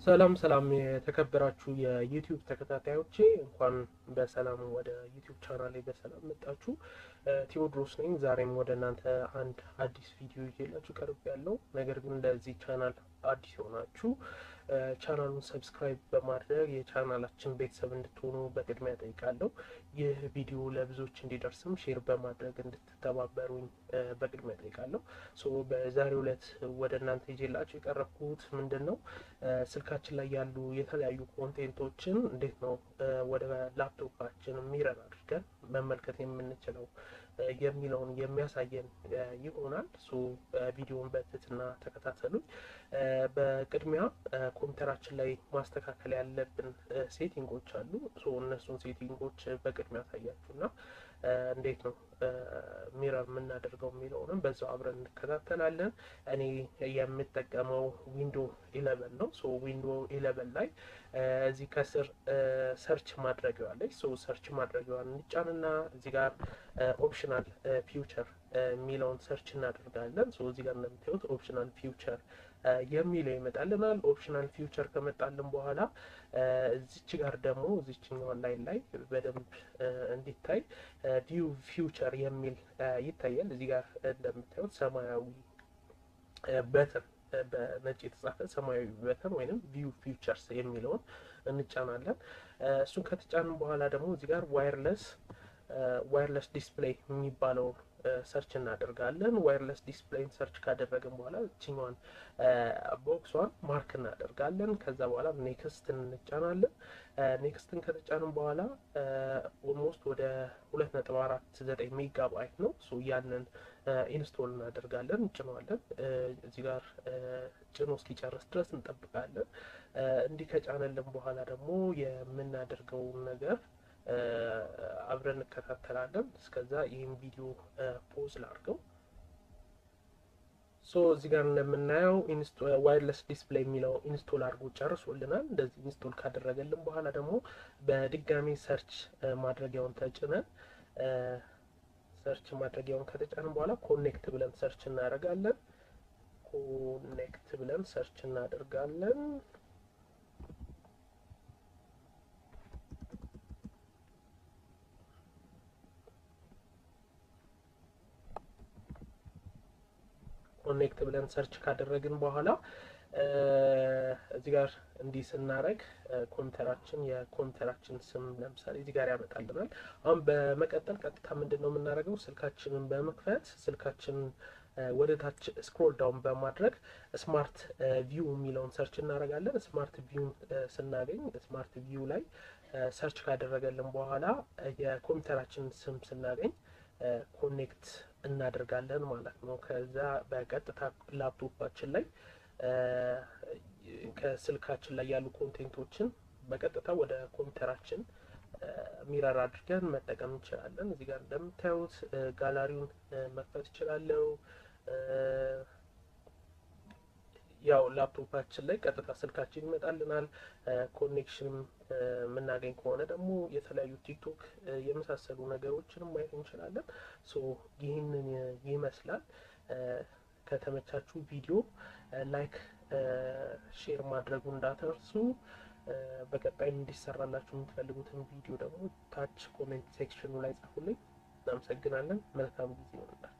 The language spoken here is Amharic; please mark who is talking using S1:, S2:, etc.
S1: ሰላም ሰላም የተከበራችሁ የዩቲዩብ ተከታታዮቼ እንኳን በሰላም ወደ ዩቲዩብ ቻናሌ በሰላም መጣችሁ። ቴዎድሮስ ነኝ። ዛሬም ወደ እናንተ አንድ አዲስ ቪዲዮ ይዤላችሁ ቀርቤያለሁ። ነገር ግን ለዚህ ቻናል አዲስ የሆናችሁ ቻናሉን ሰብስክራይብ በማድረግ የቻናላችን ቤተሰብ እንድትሆኑ በቅድሚያ ጠይቃለሁ። ይህ ቪዲዮ ለብዙዎች እንዲደርስም ሼር በማድረግ እንድትተባበሩኝ በቅድሚያ ጠይቃለሁ። በዛሬው ዕለት ወደ እናንተ ይዤላችሁ የቀረብኩት ምንድን ነው? ስልካችን ላይ ያሉ የተለያዩ ኮንቴንቶችን እንዴት ነው ወደ ላፕቶፓችን ሚረር አድርገን መመልከት የምንችለው የሚለውን የሚያሳየን ይሆናል። ቪዲዮውን በትህትና ተከታተሉኝ። በቅድሚያ ኮምፒውተራችን ላይ ማስተካከል ያለብን ሴቲንጎች አሉ። እነሱን ሴቲንጎች በቅድሚያ ያሳያችሁና እንዴት ነው ሚረር የምናደርገው የሚለውንም በዛው አብረን እንከታተላለን። እኔ የምጠቀመው ዊንዶ 11 ነው። ዊንዶ 11 ላይ እዚህ ከስር ሰርች ማድረጊያዋ አለች። ሰርች ማድረጊያዋን እንጫንና እዚህ ጋር ኦፕሽናል ፊውቸር የሚለውን ሰርች እናደርጋለን። እዚህ ጋር እንደምታዩት ኦፕሽናል ፊውቸር የሚለው ይመጣልናል። ኦፕሽናል ፊውቸር ከመጣልን በኋላ እዚች ጋር ደግሞ እዚችኛው ላይ በደንብ እንዲታይ ቪው ፊውቸር የሚል ይታያል። እዚህ ጋር እንደምታዩት ሰማያዊ በተን በነጭ የተጻፈ ሰማያዊ በተን ወይንም ቪው ፊውቸርስ የሚለውን እንጫናለን። እሱን ከተጫንን በኋላ ደግሞ እዚህ ጋር ዋየርለስ ዲስፕሌይ የሚባለውን ሰርች እናደርጋለን። ዋየርለስ ዲስፕሌይን ሰርች ካደረግን በኋላ እችኛዋን ቦክሷን ማርክ እናደርጋለን። ከዛ በኋላ ኔክስትን እንጫናለን። ኔክስትን ከተጫንን በኋላ ኦልሞስት ወደ 2.49 ሜጋባይት ነው። ያንን ኢንስቶል እናደርጋለን፣ እንጭነዋለን። እዚህ ጋር ጭኖ እስኪጨርስ ድረስ እንጠብቃለን። እንዲህ ከጫነልን በኋላ ደግሞ የምናደርገውን ነገር አብረን እንከታተላለን። እስከዛ ይህን ቪዲዮ ፖዝ ላድርገው። እዚህ ጋር እንደምናየው ዋየርለስ ዲስፕሌይ የሚለው ኢንስቶል አድርጎ ጨርሶልናል። እንደዚህ ኢንስቶል ካደረገልን በኋላ ደግሞ በድጋሚ ሰርች ማድረጊያውን ተጭነን ሰርች ማድረጊያውን ከተጫንን በኋላ ኮኔክት ብለን ሰርች እናደርጋለን። ኮኔክት ብለን ሰርች እናደርጋለን። ኮኔክት ብለን ሰርች ካደረግን በኋላ እዚህ ጋር እንዲህ ስናደርግ የኮምፒውተራችን ስም ለምሳሌ እዚህ ጋር ያመጣልናል። አሁን በመቀጠል ቀጥታ ምንድን ነው የምናደርገው? ስልካችንን በመክፈት ስልካችንን ወደ ታች ስክሮል ዳውን በማድረግ ስማርት ቪው የሚለውን ሰርች እናደርጋለን። ስማርት ቪው ስናገኝ ስማርት ቪው ላይ ሰርች ካደረገልን በኋላ የኮምፒውተራችን ስም ስናገኝ ኮኔክት እናደርጋለን ማለት ነው። ከዛ በቀጥታ ላፕቶፓችን ላይ ከስልካችን ላይ ያሉ ኮንቴንቶችን በቀጥታ ወደ ኮምፒውተራችን ሚረር አድርገን መጠቀም እንችላለን። እዚህ ጋር እንደምታዩት ጋላሪውን መክፈት እችላለሁ። ያው ላፕቶፓችን ላይ ቀጥታ ስልካችን ይመጣልናል። ኮኔክሽን የምናገኝ ከሆነ ደግሞ የተለያዩ ቲክቶክ የመሳሰሉ ነገሮችንም ማየት እንችላለን። ይህንን ይመስላል። ከተመቻችሁ ቪዲዮ ላይክ፣ ሼር ማድረጉ እንዳትረሱ። በቀጣይም እንዲሰራላችሁ የምትፈልጉትን ቪዲዮ ደግሞ ታች ኮሜንት ሴክሽኑ ላይ ጻፉልኝ። እናመሰግናለን። መልካም ጊዜ ይሆንላችሁ።